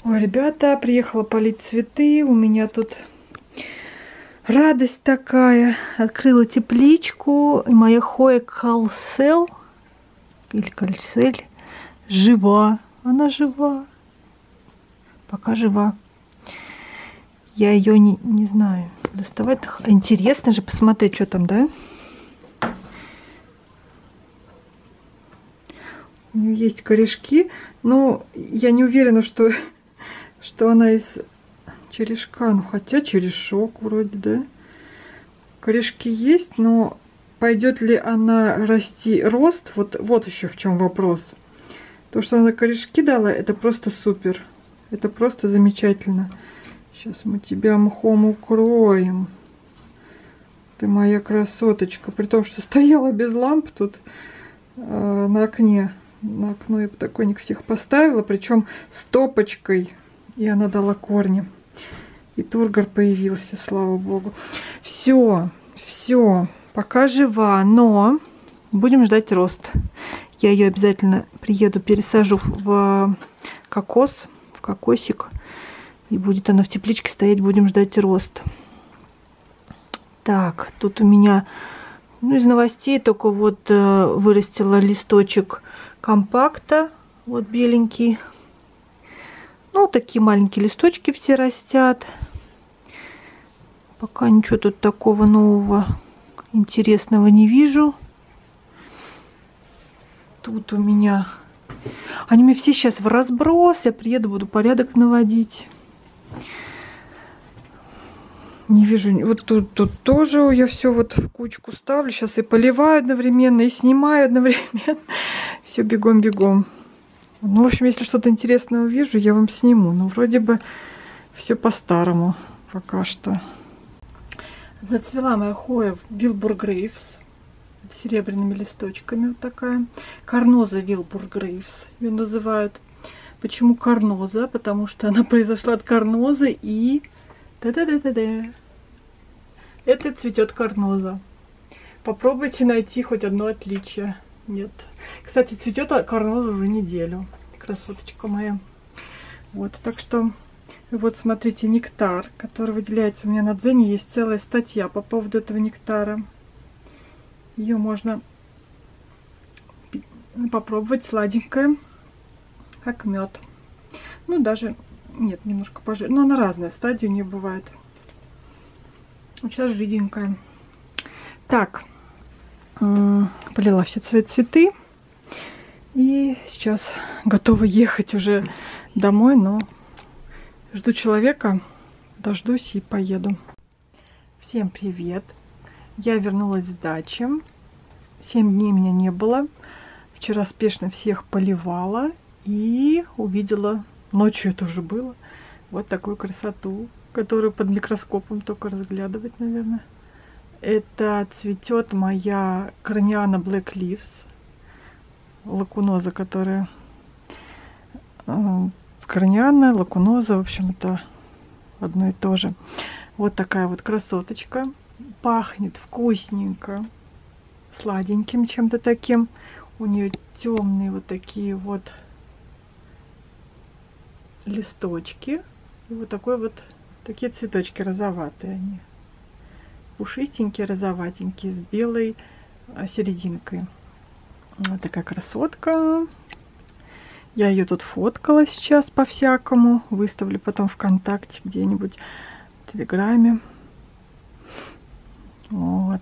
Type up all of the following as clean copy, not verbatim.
Ой, ребята, приехала полить цветы. У меня тут радость такая. Открыла тепличку. И моя Хоя Калсел, или Кальсель, жива. Она жива. Пока жива. Я ее не знаю, доставать. Интересно же посмотреть, что там, да? У нее есть корешки, но я не уверена, что она из черешка. Ну, хотя черешок вроде, да? Корешки есть, но пойдет ли она расти рост? Вот еще в чем вопрос. То, что она корешки дала, это просто супер. Это просто замечательно. Сейчас мы тебя мхом укроем. Ты моя красоточка. При том, что стояла без ламп тут на окне. На окно я подоконник всех поставила. Причем с топочкой. И она дала корни. И тургор появился, слава богу. Все. Пока жива, но будем ждать рост. Я ее обязательно приеду, пересажу в кокос, в кокосик. И будет она в тепличке стоять, будем ждать рост. Так, тут у меня, из новостей только вот вырастила листочек компакта. Вот беленький. Ну, такие маленькие листочки все растят. Пока ничего тут такого нового, интересного не вижу. Тут у меня... Они мне все сейчас в разброс. Я приеду, буду порядок наводить. Не вижу. Вот тут тоже я все вот в кучку ставлю. Сейчас и поливаю одновременно, и снимаю одновременно. Все бегом. Ну, в общем, если что-то интересное увижу, я вам сниму. Но вроде бы все по-старому пока что. Зацвела моя Хоя Wilbur Graves. С серебряными листочками вот такая. Карноза Wilbur Graves ее называют. Почему карноза? Потому что она произошла от карнозы и... Да-да-да-да-да. Это цветет карноза. Попробуйте найти хоть одно отличие. Нет. Кстати, цветет карноза уже неделю. Красоточка моя. Вот, так что... Вот, смотрите, нектар, который выделяется у меня на Дзене. Есть целая статья по поводу этого нектара. Ее можно попробовать, сладенькая, как мед. Ну, даже, нет, немножко пожирнее. Но она разная, стадия у нее бывает. Вот сейчас жиденькая. Так, полила все цветы. И сейчас готова ехать уже домой, но жду человека, дождусь и поеду. Всем привет! Я вернулась с дачи. 7 дней меня не было. Вчера спешно всех поливала и увидела, ночью это уже было, вот такую красоту, которую под микроскопом только разглядывать, наверное. Это цветет моя Корниана Black Leaves, лакуноза, которая... Корниана, лакуноза, в общем, это одно и то же. Вот такая вот красоточка. Пахнет вкусненько, сладеньким чем-то таким. У нее темные вот такие вот листочки. И вот такой вот, такие цветочки розоватые они. Пушистенькие, розоватенькие, с белой серединкой. Вот такая красотка. Я ее тут фоткала сейчас по-всякому. Выставлю потом ВКонтакте где-нибудь, в Телеграме. Вот.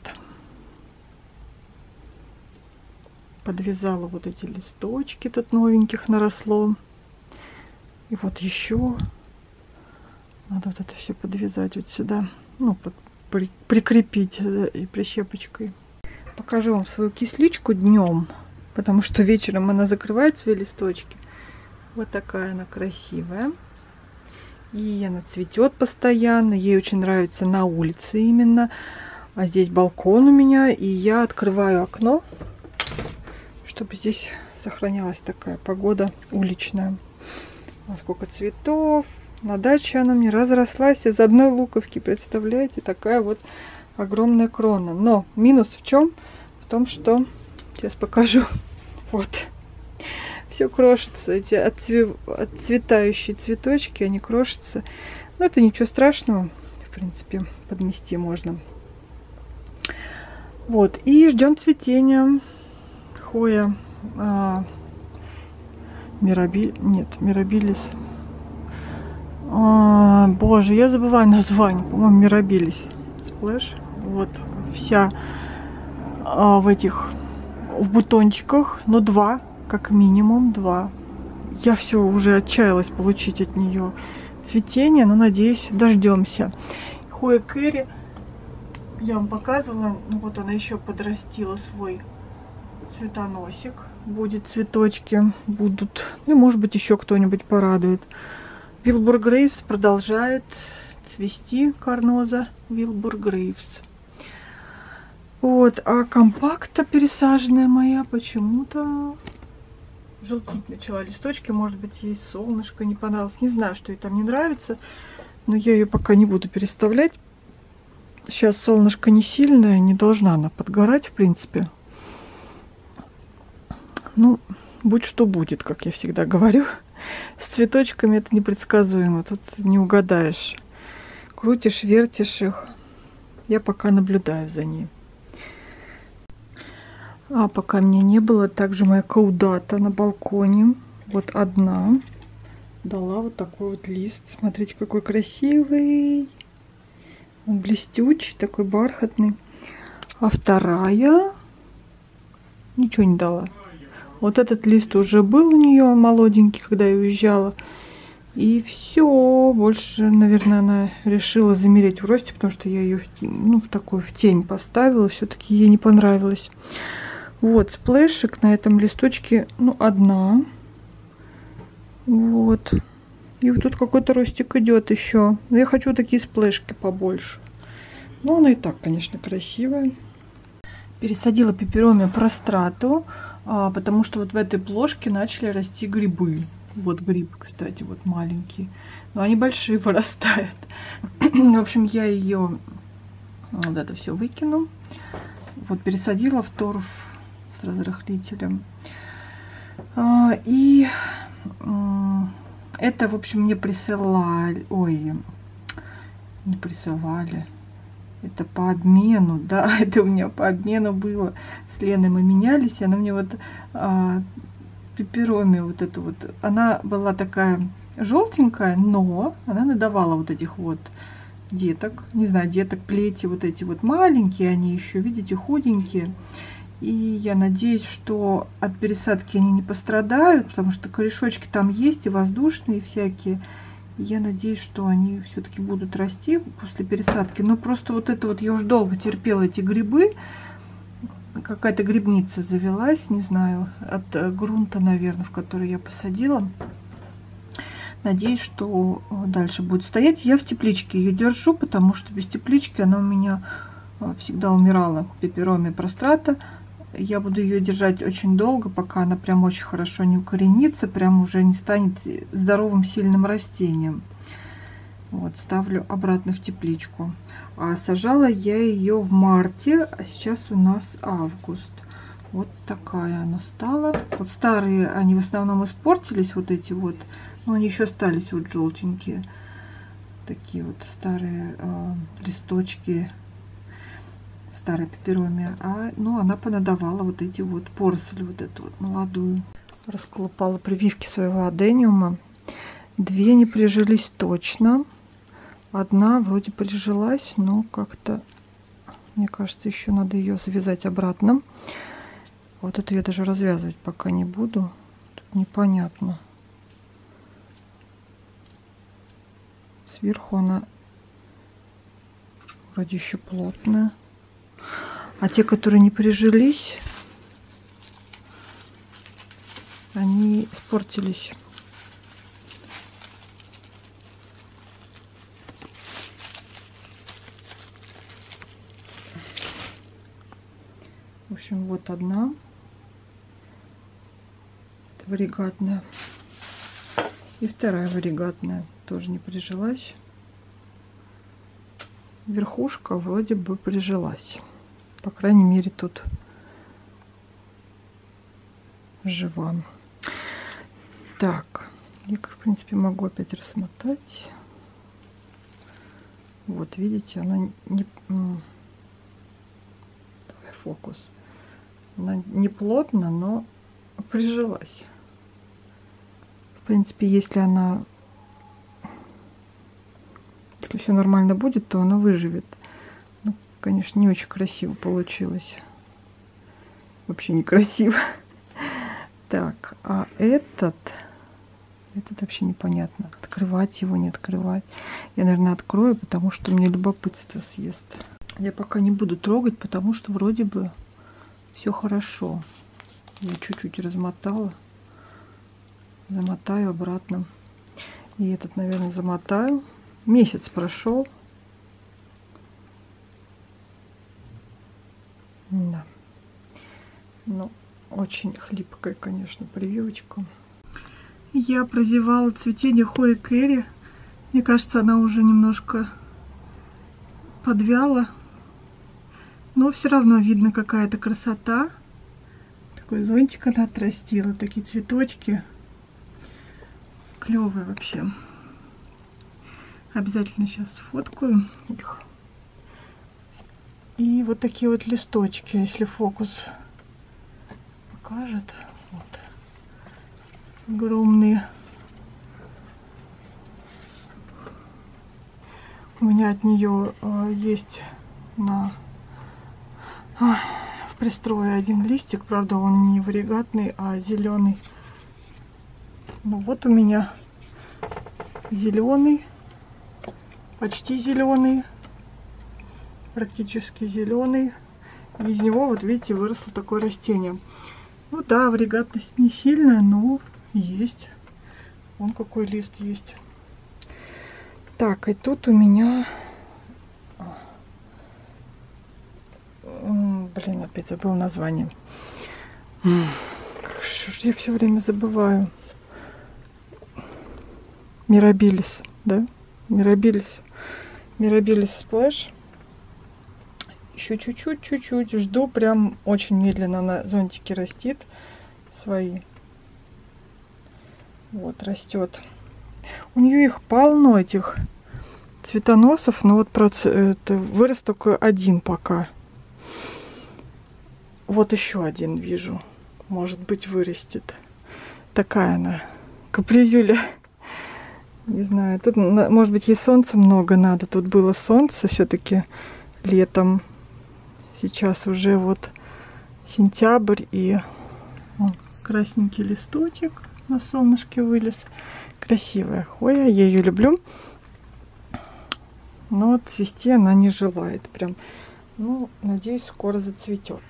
Подвязала вот эти листочки, тут новеньких наросло. И вот еще. Надо вот это все подвязать вот сюда. Ну, прикрепить и прищепочкой. Покажу вам свою кисличку днем, потому что вечером она закрывает свои листочки. Вот такая она красивая. И она цветет постоянно. Ей очень нравится на улице именно. А здесь балкон у меня. И я открываю окно, чтобы здесь сохранялась такая погода уличная. Вот сколько цветов. На даче она мне разрослась из одной луковки. Представляете, такая вот огромная крона. Но минус в чем? В том, что... Сейчас покажу. Вот. Все крошится, эти отцветающие цветочки, они крошатся. Но это ничего страшного, в принципе, подмести можно. Вот, и ждем цветения. Хоя мирабилис. Боже, я забываю название. По-моему, мирабилис. Сплэш. Вот, вся в бутончиках, но 2, как минимум 2. Я все уже отчаялась получить от нее цветение, но надеюсь, дождемся. Хоя Кэрри, я вам показывала, ну вот она еще подрастила свой цветоносик. Будет цветочки, будут. И может быть еще кто-нибудь порадует. Wilbur Graves продолжает цвести, карноза Wilbur Graves. Вот, а компакта пересаженная моя почему-то желтеть начала листочки. Может быть, ей солнышко не понравилось. Не знаю, что ей там не нравится. Но я ее пока не буду переставлять. Сейчас солнышко не сильное, не должна она подгорать, в принципе. Ну, будь что будет, как я всегда говорю. С цветочками это непредсказуемо. Тут не угадаешь. Крутишь, вертишь их. Я пока наблюдаю за ней. А пока меня не было, также моя каудата на балконе. Вот одна. Дала вот такой вот лист. Смотрите, какой красивый. Он блестючий, такой бархатный. А вторая ничего не дала. Вот этот лист уже был у нее молоденький, когда я уезжала. И все, больше, наверное, она решила замереть в росте, потому что я ее в такую в тень поставила. Все-таки ей не понравилось. Вот сплэшик на этом листочке, одна. Вот. И вот тут какой-то ростик идет еще. Но я хочу такие сплэшки побольше. Но она и так, конечно, красивая. Пересадила пепероми прострату, потому что вот в этой плошке начали расти грибы. Вот гриб, кстати, вот маленький. Но они большие вырастают. В общем, я ее вот это все выкину. Вот пересадила в торф с разрыхлителем. И это, в общем, мне присылали. Ой, не присылали. Это по обмену, да, это у меня по обмену было. С Леной мы менялись, и она мне вот пепероми вот эту вот, она была такая желтенькая, но она надавала вот этих вот деток, не знаю, деток, плети вот эти вот маленькие, они еще, видите, худенькие. И я надеюсь, что от пересадки они не пострадают, потому что корешочки там есть и воздушные всякие. Я надеюсь, что они все-таки будут расти после пересадки. Но просто вот это вот я уже долго терпела эти грибы. Какая-то грибница завелась, не знаю, от грунта, наверное, в который я посадила. Надеюсь, что дальше будет стоять. Я в тепличке ее держу, потому что без теплички она у меня всегда умирала. Пепероми прострата. Я буду ее держать очень долго, пока она прям очень хорошо не укоренится, прям уже не станет здоровым сильным растением. Вот, ставлю обратно в тепличку. А сажала я ее в марте, а сейчас у нас август. Вот такая она стала. Вот старые, они в основном испортились, вот эти вот, но они еще остались вот желтенькие. Такие вот старые листочки. Старая пепероми, она понадавала вот эти вот поросли, вот эту вот молодую. Расколупала прививки своего адениума. 2 не прижились точно. Одна вроде прижилась, но как-то, мне кажется, еще надо ее завязать обратно. Вот эту я даже развязывать пока не буду. Тут непонятно. Сверху она вроде еще плотная. А те, которые не прижились, они испортились. В общем, вот одна. Это варигатная. И вторая варигатная. Тоже не прижилась. Верхушка вроде бы прижилась. По крайней мере, тут жива. Так, я, в принципе, могу опять рассмотреть. Вот, видите, она не... Давай фокус. Она не плотно, но прижилась. В принципе, если все нормально будет, то она выживет. Ну, конечно, не очень красиво получилось. Вообще некрасиво. Так, а этот вообще непонятно. Открывать его, не открывать. Я, наверное, открою, потому что мне любопытство съест. Я пока не буду трогать, потому что вроде бы все хорошо. Я чуть-чуть размотала. Замотаю обратно. И этот, наверное, замотаю. Месяц прошел. Да. Ну, очень хлипкая, конечно, прививочка. Я прозевала цветение Хои Кэрри. Мне кажется, она уже немножко подвяла. Но все равно видно какая-то красота. Такой зонтик она отрастила. Такие цветочки. Клевые вообще. Обязательно сейчас сфоткаю их. И вот такие вот листочки, если фокус покажет. Вот. Огромные. У меня от нее есть в пристрое один листик, правда он не варигатный, а зеленый. Ну вот у меня зеленый, почти зеленый, практически зеленый. Из него, вот видите, выросло такое растение. Ну да, варигатность не сильная, но есть. Вон какой лист есть. Так, и тут у меня... Блин, опять забыл название. Что ж я все время забываю? Мирабилис, да? Мирабилис. Мирабилис сплэш. Еще чуть-чуть жду. Прям очень медленно на зонтике растит свои. Вот, растет. У нее их полно, этих цветоносов, но вот вырос только один пока. Вот еще один вижу. Может быть, вырастет. Такая она, капризюля. Не знаю, тут, может быть, ей солнца много надо. Тут было солнце все-таки летом. Сейчас уже вот сентябрь, и красненький листочек на солнышке вылез. Красивая Хоя, я ее люблю. Но цвести она не желает. Прям, ну, надеюсь, скоро зацветет.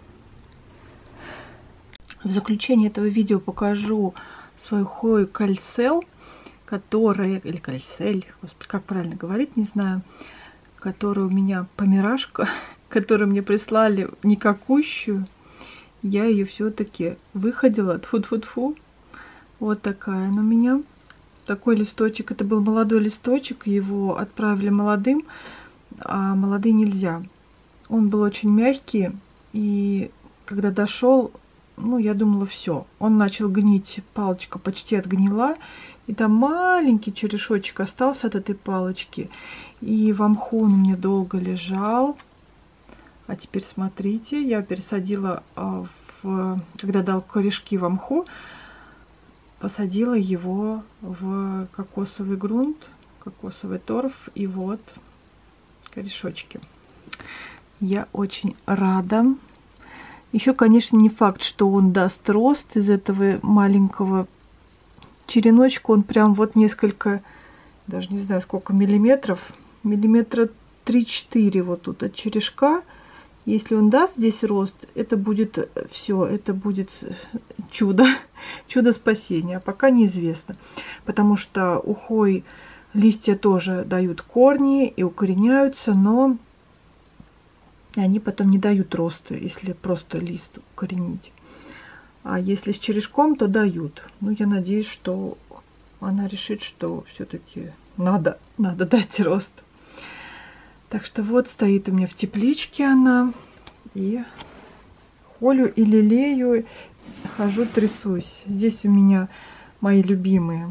В заключение этого видео покажу свою Хою Кальсел, которая, или Кальсель, господи, как правильно говорить, не знаю, которая у меня помирашка, которую мне прислали никакущую. Я ее все-таки выходила, тьфу-тьфу-тьфу. Вот такая она у меня. Такой листочек, это был молодой листочек, его отправили молодым, а молодые нельзя. Он был очень мягкий, и когда дошел, ну, я думала, все. Он начал гнить, палочка почти отгнила, и там маленький черешочек остался от этой палочки. И в мху он у меня долго лежал. А теперь смотрите, я пересадила, когда дал корешки в мху, посадила его в кокосовый грунт, кокосовый торф, и вот корешочки. Я очень рада. Еще, конечно, не факт, что он даст рост из этого маленького череночка. Он прям вот несколько, даже не знаю сколько миллиметров, миллиметра 3-4 вот тут от черешка. Если он даст здесь рост, это будет все, это будет чудо, чудо спасения. А пока неизвестно, потому что у Хой листья тоже дают корни и укореняются, но они потом не дают роста, если просто лист укоренить. А если с черешком, то дают. Ну, я надеюсь, что она решит, что все-таки надо дать рост. Так что вот стоит у меня в тепличке она. И холю и лелею, хожу, трясусь. Здесь у меня мои любимые.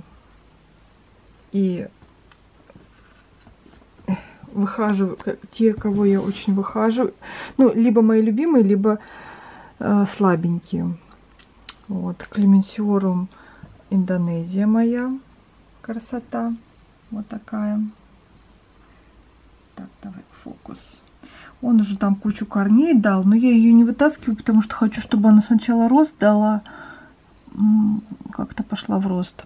И выхаживаю, те, кого я очень выхаживаю. Ну, либо мои любимые, либо слабенькие. Вот, Клеменсиорум Индонезия моя. Красота. Вот такая. Так, давай, фокус. Он уже там кучу корней дал, но я ее не вытаскиваю, потому что хочу, чтобы она сначала рост дала. Как-то пошла в рост.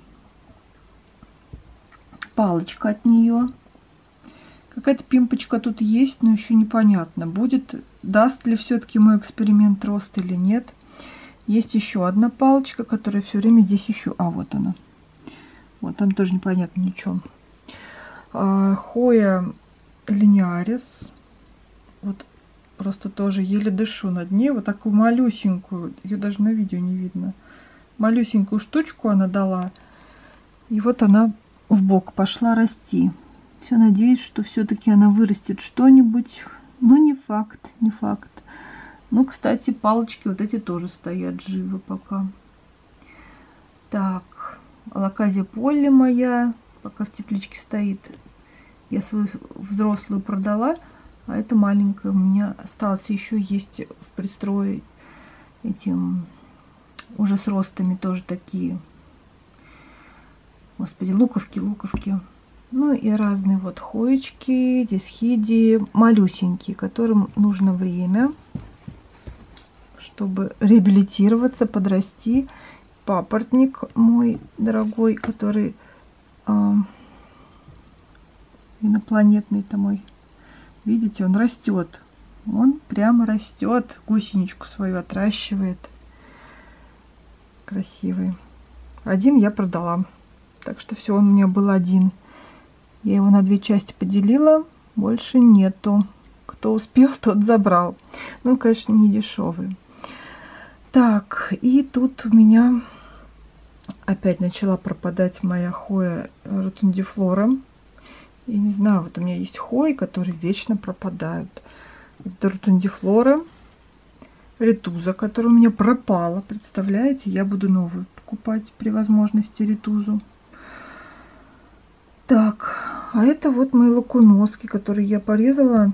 Палочка от нее. Какая-то пимпочка тут есть, но еще непонятно, даст ли все-таки мой эксперимент рост или нет. Есть еще одна палочка, которая все время здесь ищу. А, вот она. Вот там тоже непонятно ничего. Хоя линеарис. Вот просто тоже еле дышу над ней. Вот такую малюсенькую, ее даже на видео не видно. Малюсенькую штучку она дала. И вот она в бок пошла расти. Все надеюсь, что все-таки она вырастет что-нибудь. Но не факт, не факт. Ну, кстати, палочки вот эти тоже стоят живы пока. Так, алаказия полли моя пока в тепличке стоит. Я свою взрослую продала, а эта маленькая у меня осталась. Еще есть в пристрое этим уже с ростами тоже такие. Господи, луковки. Ну и разные вот хоечки, дисхидии, малюсенькие, которым нужно время, чтобы реабилитироваться, подрасти. Папоротник мой дорогой, который инопланетный-то мой. Видите, он растет. Он прямо растет. Гусеничку свою отращивает. Красивый. Один я продала. Так что все, он у меня был один. Я его на 2 части поделила. Больше нету. Кто успел, тот забрал. Ну, конечно, не дешевый. Так, и тут у меня опять начала пропадать моя хоя ротундифлора. Я не знаю, вот у меня есть хои, которые вечно пропадают. Это ротундифлора, ретуза, которая у меня пропала. Представляете, я буду новую покупать при возможности ретузу. Так, а это вот мои лакуноски, которые я порезала.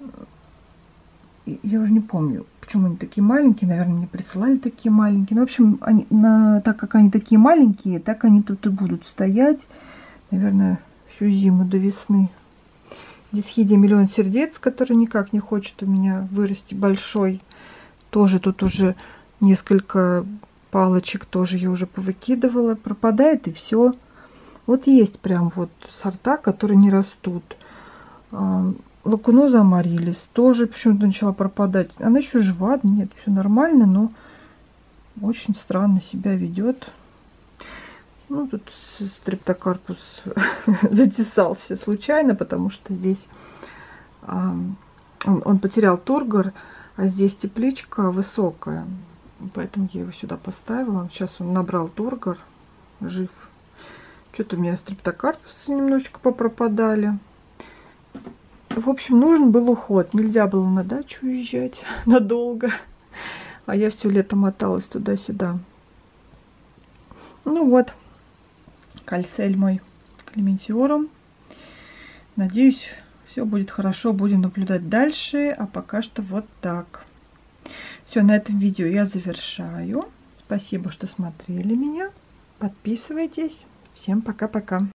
Я уже не помню, почему они такие маленькие. Наверное, мне присылали такие маленькие. Ну, в общем, так как они такие маленькие, так они тут и будут стоять. Наверное, всю зиму до весны. Дисхидия миллион сердец, который никак не хочет у меня вырасти большой. Тоже тут уже несколько палочек тоже я уже повыкидывала. Пропадает и все. Вот есть прям вот сорта, которые не растут. Лакуноза амарилис тоже почему-то начала пропадать. Она еще жива, нет, все нормально, но очень странно себя ведет. Ну, тут стрептокарпус затесался случайно, потому что здесь он потерял тургор, а здесь тепличка высокая. Поэтому я его сюда поставила. Сейчас он набрал тургор, жив. Что-то у меня стрептокарпусы немножечко попропадали. В общем, нужен был уход. Нельзя было на дачу уезжать надолго. А я все лето моталась туда-сюда. Ну вот. Кальсель мой. Клеменсиорум. Надеюсь, все будет хорошо. Будем наблюдать дальше. А пока что вот так. Все, на этом видео я завершаю. Спасибо, что смотрели меня. Подписывайтесь. Всем пока-пока.